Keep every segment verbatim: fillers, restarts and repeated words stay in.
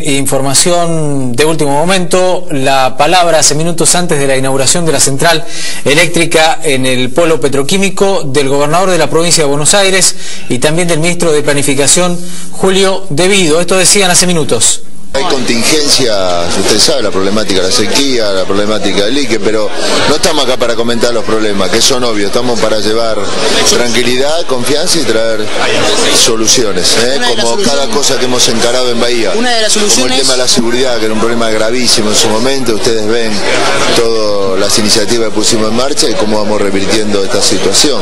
información de último momento. La palabra hace minutos antes de la inauguración de la central eléctrica en el polo petroquímico del gobernador de la provincia de Buenos Aires y también del ministro de Planificación, Julio De Vido. Esto decían hace minutos. Hay contingencias, usted sabe, la problemática de la sequía, la problemática del lique, pero no estamos acá para comentar los problemas, que son obvios, estamos para llevar tranquilidad, confianza y traer soluciones, ¿eh? como cada cosa que hemos encarado en Bahía. Una de las soluciones... Como el tema de la seguridad, que era un problema gravísimo en su momento, ustedes ven todas las iniciativas que pusimos en marcha y cómo vamos revirtiendo esta situación.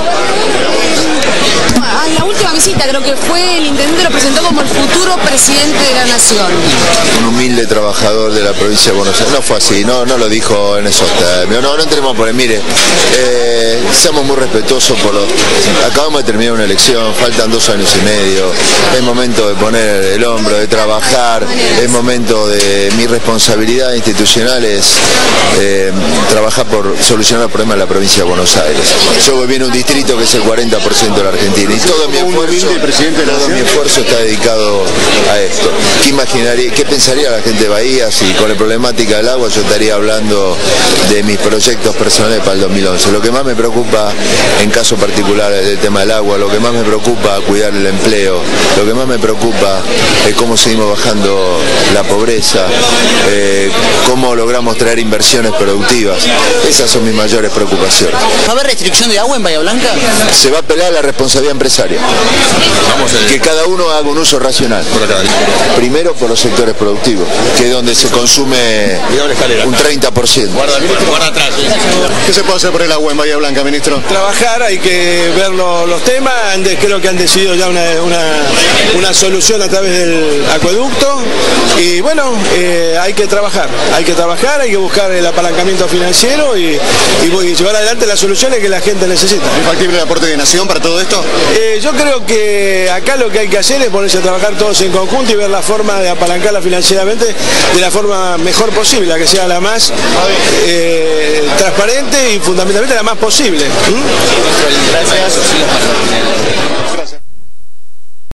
En la última visita creo que fue, el intendente lo presentó como el futuro presidente de la nación. Un humilde trabajador de la provincia de Buenos Aires. No fue así, no, no lo dijo en esos términos. No, no entremos por ahí. Mire, eh, seamos muy respetuosos por los... Acabamos de terminar una elección, faltan dos años y medio. Es momento de poner el hombro, de trabajar. Es momento de... Mi responsabilidad institucional es eh, trabajar por solucionar los problemas de la provincia de Buenos Aires. Yo vivo en un distrito que es el cuarenta por ciento de la Argentina y todo mi esfuerzo, todo mi esfuerzo está dedicado a esto. ¿Qué imaginaría? ¿Qué pensaría la gente de Bahía si con la problemática del agua yo estaría hablando de mis proyectos personales para el dos mil once? Lo que más me preocupa en caso particular es el tema del agua, lo que más me preocupa es cuidar el empleo, lo que más me preocupa es cómo seguimos bajando la pobreza, eh, cómo logramos traer inversiones productivas. Esas son mis mayores preocupaciones. ¿Va a haber restricción de agua en Bahía Blanca? Se va a apelar a la responsabilidad empresaria. Que cada uno haga un uso racional. Primero por los sectores productivos, que es donde se consume un treinta por ciento. Guarda, ministro, guarda atrás. ¿Qué se puede hacer por el agua en Bahía Blanca, ministro? Trabajar, hay que ver lo, los temas. Creo que han decidido ya una, una, una solución a través del acueducto. Y bueno, eh, hay que trabajar, hay que trabajar, hay que buscar el apalancamiento financiero y, y, y llevar adelante las soluciones que la gente necesita. ¿Es factible el aporte de Nación para todo esto? Eh, yo creo que acá lo que hay que hacer es ponerse a trabajar todos en conjunto y ver la forma de apalancarla financieramente de la forma mejor posible, la que sea la más eh, transparente y fundamentalmente la más posible. ¿Mm? Gracias.